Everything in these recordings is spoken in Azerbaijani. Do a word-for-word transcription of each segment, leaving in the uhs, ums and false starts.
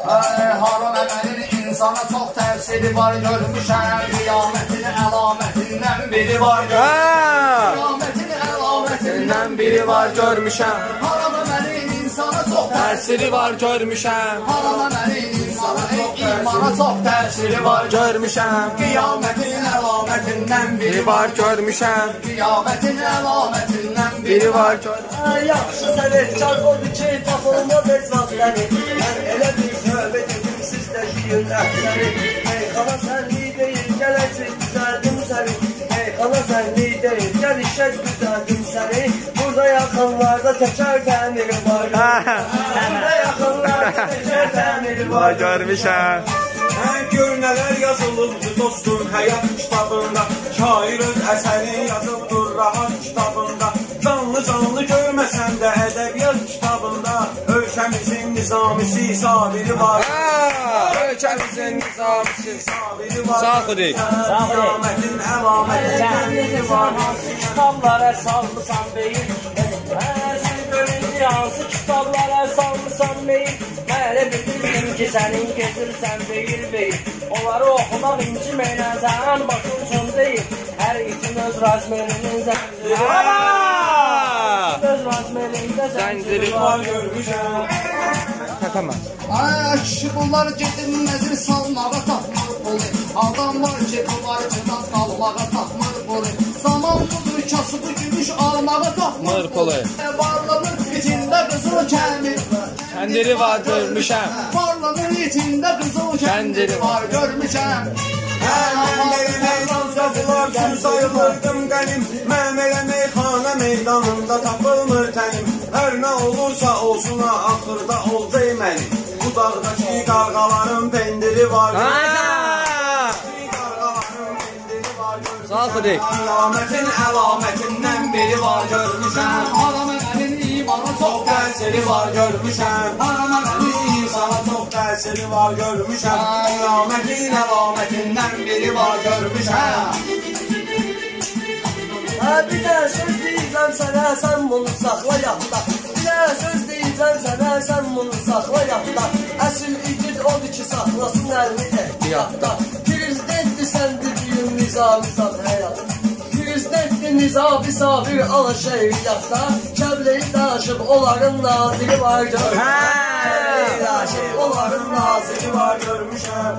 Haram əməlin insana çox təsiri var görmüşəm. Qiyamətin əlamətindən biri var görmüşəm. Qiyamətin əlamətindən biri var görmüşəm. Haram əməlin insana çox təsiri var görmüşəm. Haram əməlin insana imana çox təsiri var görmüşəm. Qiyamətin əlamətindən biri var görmüşəm. Qiyamətin əlamətindən biri var görmüşəm. Yaxşı sənətkar oldu ki, tapılmaz heç vaxtları. Mən elə bir söhbət edim, siz də şirin əhsəni. Meyxana sənli deyil, gələcək düzəldim səni. Meyxana sənli deyil, gəl işək düzəldim səni. Burada yaxınlarda təkər təmiri var. Burada yaxınlarda təkər təmiri var. Görmüşəm. Gör nələr yazılıbdır dostum həyat kitabında. Şair öz əsəri yazıbdır rahat kitabında. Canlı canlı görməsən də ədəbiyyat kitabında. Ölkəmizin nizamisi sabiri var. Ölkəmizin nizamisi sabiri var. Sağ xudik. Qiyamətin əlamətindən biri var. Kitablara salmısan beyin. Sən göründü hansı kitablara salmısan beyin. Mənə bildirdim ki, sənin gedirsən beyir beyir. Onları oxumaq inciməklə sən başın üçün deyil. Hər için öz razmerinin zənciri var. Öz razmerində zənciri var görmüşəm. Təpəmə. Ay kişi bunlar gedin nəzir salmağa tapmır bolu. Adam var ki, bu var cıdan qalmağa tapmır bolu. Zaman budur, kasıbı gümüş almağa tapmır bolu. Varlanır içində qızıl kəmir. Kəndiri var görmüşəm. Varlanır içində qızıl kəndiri var görmüşəm. Məmələ meydan yazılar üçün sayılırdım qənim. Məmələ meyxana meydanında tapılmır tənim. Hər nə olursa olsun axırda olcay mənim. Bu dağdakı qarqaların pendiri var. Qarqaların pendiri var görmüşəm. Sağ xudik. Qiyamətin əlamətindən biri var görmüşəm. Haram əməlin imana çox Təsiri var görmüşəm. Haram əməlin insana çox təsiri var görmüşəm. Qiyamətin əlamətindən biri var görmüşəm. Bir də söz deyəcəm sənə, sən bunu saxla yadda. Bir də söz deyəcəm sənə, sən bunu saxla yadda. Əsl igid odur ki, saxlasın əlini ehtiyatda. Prezidentli səndir düyün nizamizan həyat. Prezidentli nizami sabir ala şəhriyyatda. Kəbləyi daşıb onların naziri var görmüşəm. Kəbləyi daşıb onların naziri var görmüşəm.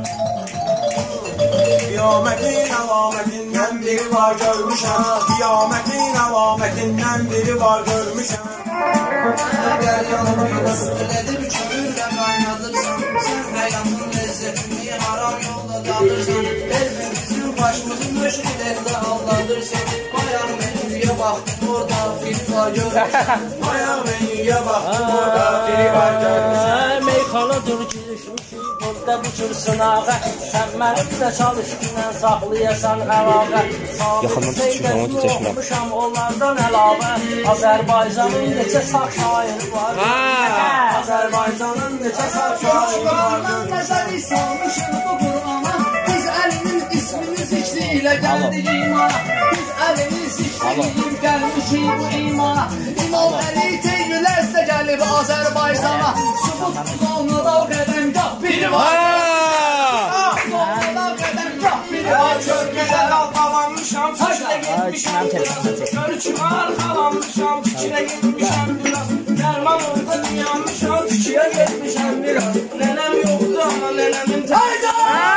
Qiyamətin əlamətindən biri var görmüşəm. Qiyamətin əlamətindən biri var görmüşəm. Əgər yanımda üstülədir kömürlə qaynadırsan. Sən həyatın ləzzətini haram yolda dadırsan. Elbin bizim başımızın müşkilində hallandırsan. Bayaq menüyə baxdım orada fil var görmüşəm. Bayaq menüyə baxdım orada fili var görmüşəm. Meyxana dur girişmişik, burada buçursun ağa. Sən mənim də çalışqınla saxlayasan əlaqə. Yaxından tutuşmuşam, onu tutuşmuşam. Oxumuşam onlardan əlavə. Azərbaycanın neçə sağ şairi var. Azərbaycanın neçə sağ şairi var. Qur'andan nəzəri salmışıq bu Qur'ana. Biz əlinin ismini zikriyle gəldik imana. Biz əlini zikriyib gəlmişik bu imana. İmam Əli Teyyüləzdə gəlib Azərbaycana. Subut uzanlıda o qədəmgah biri var. Uzanlıda o qədəmgah biri var. Körpədə daldalanmışam, fikrə getmişəm biraz. Görkümə arxalanmışam, fikrə getmişəm biraz. Dərman oldu düyanmışam, fikrə getmişəm biraz. Nənəm yoxdur amma nənəmin təydə.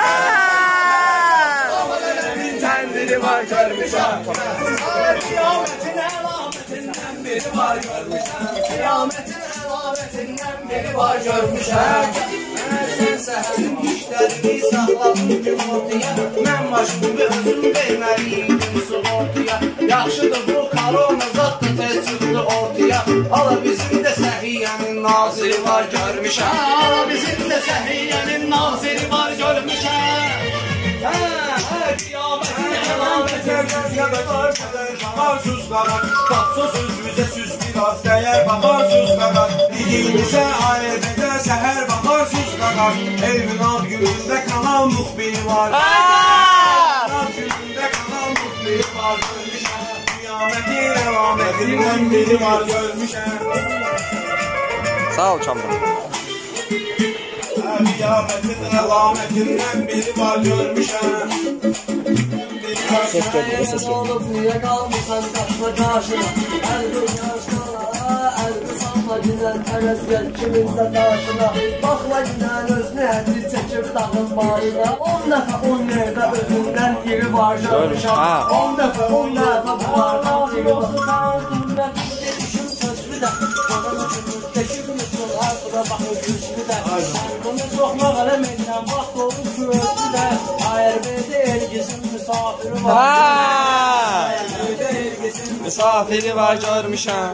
Amma nənəmin təndiri var görmüşəm. Qiyamətin əlamətindən biri var görmüşəm. Qiyamətin əlamətindən biri var görmüşəm. Sən səhərin işlərini saxladın günortaya. Mən başımı özüm verməliydim sığortaya. Yaxşıdır bu korona zat da tez çıxdı ortaya. Ala bizim də səhiyyənin naziri var görmüşəm. Ala bizim də səhiyyənin naziri var görmüşəm. Hə, hə, qiyamətin əlamətindən Bakar sus kadar, tatsız üzümüze süz biraz değer bakar sus kadar. Dilimize ailede seher bakar sus kadar. Evlat gününde kalan muhbiri var. Evlat gününde kalan muhbiri var görmüşem. Kıyametin elametinden biri var görmüşem. Sağ ol Çamdan. Kıyametin əlamətindən biri var görmüşəm. Ses geldi, ses geldi. Olup niye kalmışsan kaçma karşına? Her gün yaşına, her gün sanma gülen teres gel kiminse karşına. Bakma gülen özünü hədri çekip dağın başına. On defa on yerde özünden iri var görmüşəm. On defa on defa bulardan iri var. Ben dedişim sözlü de, bana ucumuz teşibimizin arkada bakın güçlü de. Bunu çok mağalem edilen bak doğru küözlü de. Hayır bedi elgizin misafiri var. Ha! Misafiri var görmüşəm.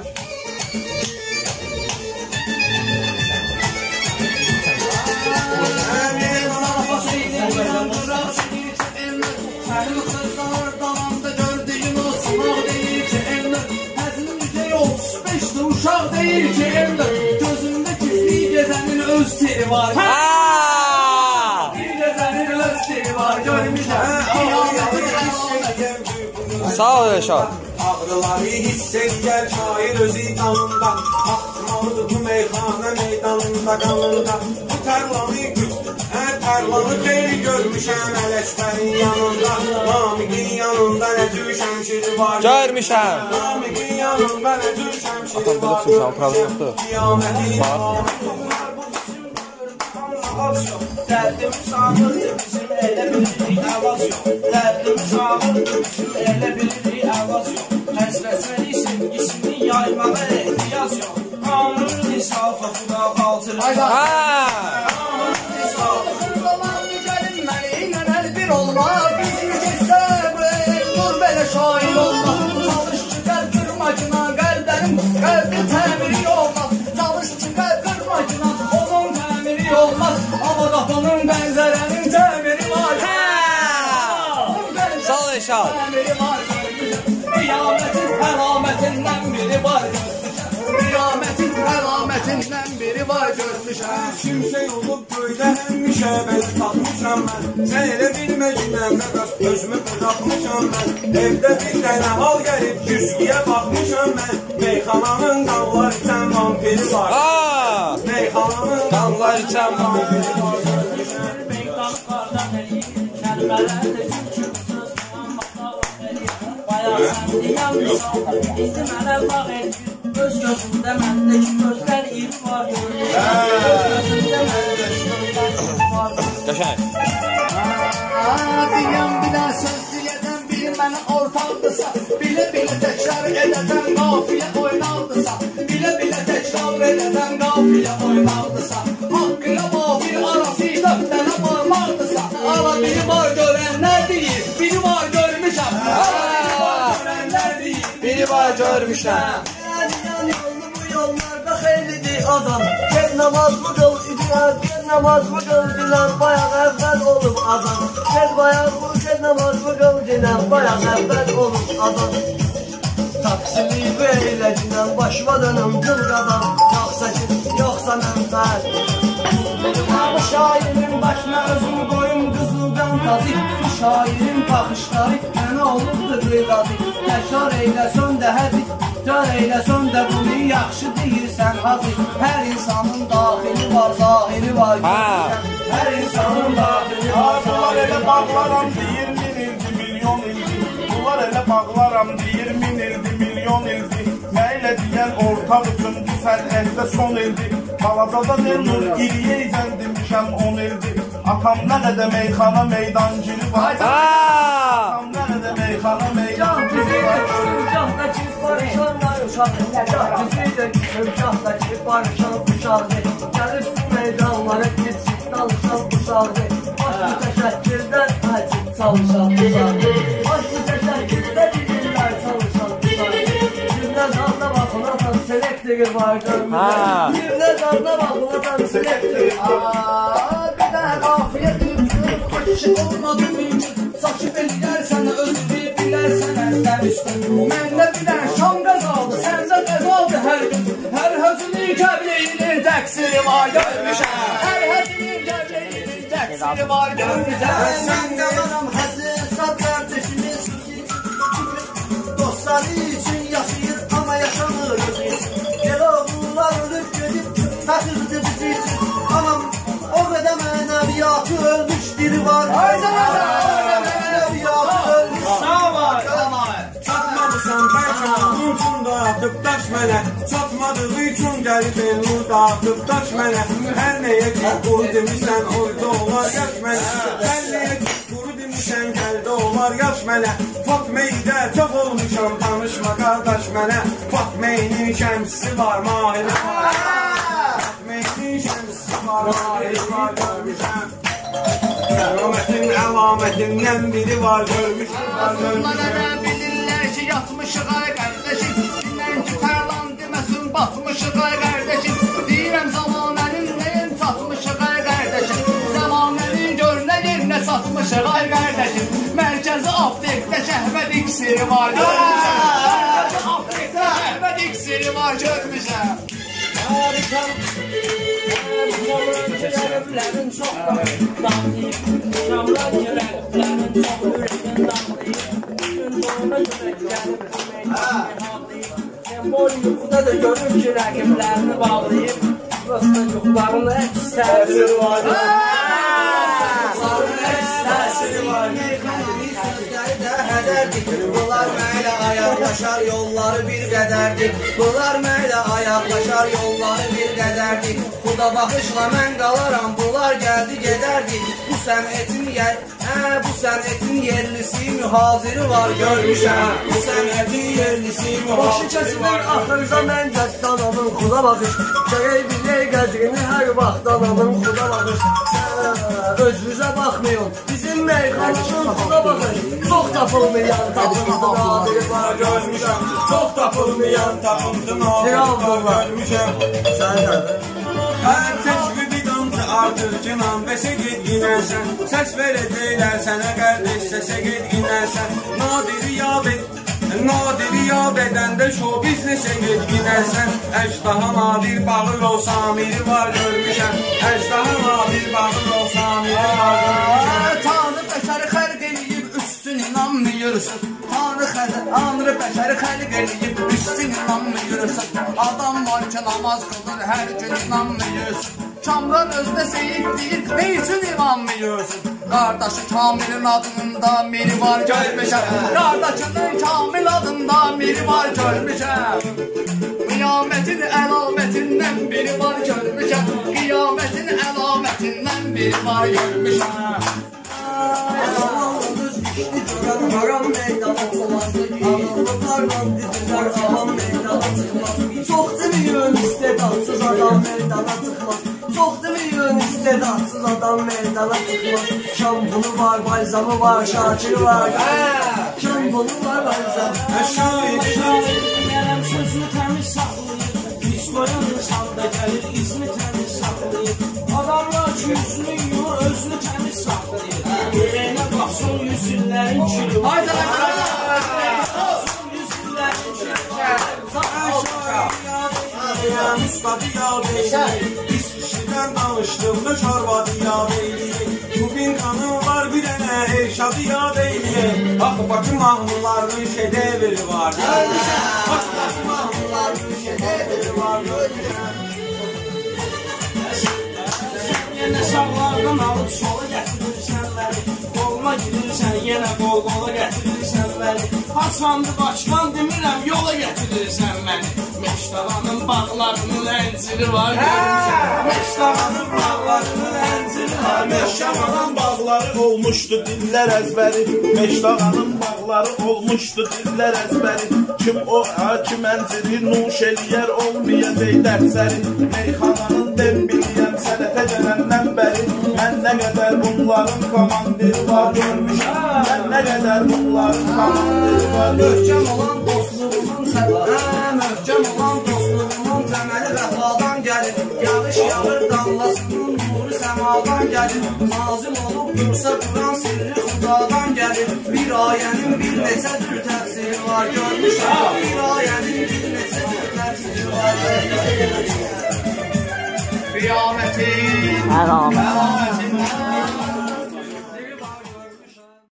Sənin qızlar dalanda gördüyün o sınaq deyir ki evlər. Həzinin yüzey otuz beşdə uşaq deyir ki evlər. Gözündə kifli gezənin öz teri var. Ha! Bir gezənin öz teri var görmüşəm. Sağ ol Rəşad. Ağrıları hiss edir şair özü tanında. Axmalıdır bu meyxana meydanında qanında. Bu tərlanı güc, hər tərlanı xeyli görmüşəm. Ələşbərin yanında, Namiqin yanında nə cür şəmşiri var. Görmüşəm. Namiqin yanında nə cür şəmşiri Atam belə sürüşəm, pravda yoxdur. Qiyamətin Dərdimiz ağırdır bizim elə bilirik əvaz yox. Dərdimiz ağırdır bizim elə bilirik əvaz yox. Həsrətləri sevgisini yaymağa ehtiyac yox. Qanun insafı xuda qaltır. Ha! Qanun insafı zamanı gəlin məni ilə əl bir olmaz. Bizim keçsə bu el dur belə şair olmaz. Çalış ki qəlb qırmacına qəlblərim qəlbi təmiri olmaz. Çalış ki qəlb qırmacına onun təmiri olmaz. Ama kafanın benzerinin təmiri var. Sağ ol Rəşad. Təmiri var. Kıyametin əlamətindən biri var. Kıyametin əlamətindən biri var görmüşəm. Şimşək olub göydə həmişə belə tapmışam mən. Sən elə bilmə günəm nə qaç özümü tapmışam mən. Evdə bir dənə hal gəlib güzgüyə baxmışam mən. Meyxananın qanlar içən vampiri var. Ha! Meyxananın Qanlar içən vampiri var. Meydanı qardan eləyir, kəlmələr də gülçün söz tamam masala eləyir. Bayaq sən deyən misalda, indi mənə bağ eləyir. Göz gözümdə məndəki gözlər iri var görmüşəm. Göz gözümdə məndəki gözlər iri var görmüşəm. Qəşəng. Deyəm bilə söz deyədən biri mənə ortaqdırsa, bilə-bilə təkrar edədən qafiyə oynaldısa, bilə-bilə təkrar edədən qafiyə oynaldısa, haqqına mafir arası dördənə varmaqdırsa, ala biri var görənlər deyir, biri var görmüşəm. Biri var görmüşəm. Yan yollu bu yollarda xeylidir adam. Gel namaz mı kıl idiler, gel namaz mı kıl diler. Bayağı evvel olup adam. Gel bayağı bu gel namaz mı kıl diler. Bayağı evvel olup adam. Taksili böyle dilen başıma dönüm kıl adam. Yoksa kim yoksa menfaat. Bu şairin başına özümü koyum qızıldan tazik. Bu şairin baxışları mənə olubdur qıyqazik. Təkrar eyləsən də hədik, təkrar eyləsən də bunu yaxşı deyirsən hazik. Hər insanın daxili var, zahiri var. Hər insanın daxili var, Bunlar elə bağlaram deyir min ildi, milyon ildi. Bunlar elə bağlaram deyir min ildi, milyon ildi. Məylə deyən ortaq üçüncü sən əldə son ildi. Balazada denur iriyə izən demişəm on ildi. Atam nə qədər meyxana meydancili var. Atam nə qədər meyxana meydancili var. Gahdaçı barışanlar uşaq, gahdaçı gahdaçı barışan uşaqdır. Gəlir bu meydanlara keçib dalışan uşaqdır. Başlı təşəkkürdən həcib çalışan uşaqdır. Başlı təşəkkürdən bilirlər çalışan uşaqdır. Gündən adına baxın atan selektiri var görmüşəm. Gündən adına baxın atan selektiri var. Bir də qafiyə dürüb, xoşu olmadı mümkün. Saçıb eləyərsən, özünü bilərsən əzdən üstün. Məndə bilən şam qəzaldı, səndə qəzaldı hər gün. Hər həzini kəbləyinin təqsiri var görmüşəm. Hər həzini kəbləyinin təqsiri var görmüşəm. Sən qalaram həzrət qardeşimi dostları üçün yaşayır ama yaşamır özü. Gel oğullar ölüp gidip takıldı bizi için. Anam o atı ölmüş biri var. Haydi lan. Bir atı ölmüş. Sağ var. Çatmadısan pərşanın ucunda atıp daş mənə. Çatmadığı üçün gəlib elmurda atıp daş mənə. Hər nəyə ki quru demişsən oyda olar yaş mənə. Hər nəyə ki quru demişsən gəldə olar yaş mənə. Fatmeydə çox olmuşam tanışma qardaş mənə. Fatmeynin şəmsisi var mahili var. Fatmeynin şəmsisi var mahili var görmüşəm. Kerametin əlamətindən biri var görmüşəm var görmüşəm. Yatmışıq ay qardaşım, dinlən ki tərlan deməsin, batmışıq ay qardaşım. Deyirəm zamanənin nəyin çatmışıq ay qardaşım. Zamanənin gör nə yerinə satmışıq ay qardaşım. Mərkəzi aptekdə şəhvət iksiri var görmüşəm. Mərkəzi aptekdə şəhvət iksiri var görmüşəm. Şamlar çok damlayıp, şamlar yüreklerin çok yüreğin damlayıp. Ona göre gelip sen boy yuxuda da görür ki rəqiblərini bağlayıb Prosta yuxularının əks təsiri var Yuxuların əks təsiri var Sözləri də hədərdik Bunlar məylə ayaqlaşar yolları bir qədərdik Bunlar məylə ayaqlaşar yolları bir qədərdik Xuda baxışla mən qalaram Bunlar gəldi gedərdik Bu sənətin yer Hə, bu sənətin yerlisi mühaziri var görmüşəm Bu sənətin yerlisi mühaziri var Başı kəsilir axırda mən cəddən anın xuda baxış Gərək bilir qədrini hər vaxt ananın xuda baxış Özünüzə baxmayın bizim meyxanının xuda baxış Çox tapılmayan tapındı nadiri var görmüşəm Çox tapılmayan tapındı nadiri var görmüşəm Sən nədir? Hər təcrübi damcı artır cinan Bəsə ged inərsən Səs verəcəklər sənə qardeş Səsə ged inərsən Nadiri yad et Nadiri yad edəndə show biznesə ged inərsən Əjdaha nadir bağır o samiri var görmüşəm Əjdaha nadir bağır o samiri var görmüşəm Tanrı bəşəri xəlq eləyib üstün inanmıyorsun Tanrı Tanrı bəşəri xəlq eləyib üstün inanmıyorsun Adam var ki namaz qılır hər gün inanmıyorsun Kamran özünə seyid deyir ne üçün inanmıyorsun Qardaşı Kamilin adında miri var görmüşəm Qardaşının Kamil adında miri var görmüşəm Qiyamətin əlamətindən biri var görmüşəm Qiyamətin əlamətindən biri var görmüşəm Zamanımız işli görən haram meydana çıxmazdı Anıllı parman didirlər avam meydana çıxmaz Çox deməyin istedadsız adam meydana çıxmaz Çox deməyin istedadsız adam meydana çıxmaz Şam bunu var, balzamı var, şakiri var Şam bunu var, balzamı Əşayi şair Gələm sözünü təmiz saxlayıb Pis qoyanın salda gəlir ismi təmiz saxlayıb Adamlar ki yüzünü yumur özünü təmiz saxlayıb Ürəyinə baxsın yüzüllərin kili var Haydi haydi Yüzüllərin kili Əşayi Ustadı yad eyləyik Biz kişidən danışdığımda çarvadı yad eyləyik Bugün kanım var bir dənə Erşadı yad eyləyik Bax Bakı mahnılarının şedevri var Bax Bakı mahnılarının şedevri var Yenə sağlardan alıb sola gətirirsən məni Qoluma girirsən yenə qol-qola gətirirsən məni Hasandı başdan demirəm yola gətirirsən məni Meştavanın bağlarının ənciri var görmüşəm Meştavanın bağlarının ənciri var Meştavanın bağları olmuşdu dillər əzbəri Meştavanın bağları olmuşdu dillər əzbəri Kim o, kim ənciri nuş eləyər olmayacaq dərsəri Meyxananın dembiliyəm sənətə gələndən bəri Mən nə qədər bunların komandiri var görmüşəm Mən nə qədər bunların komandiri var Möhkəm olan dostluğumun təməli Möhkəm olan dostluğumun təməli vəfadan gəlir Yağış yağır damlasının nuru səmadan gəlir Nazim olub dursa Quran sirri xudadan gəlir Bir ayənin bir neçə tür təfsiri var görmüşəm Bir ayənin bir neçə tür təfsiri var Qiyamətin əlamətindən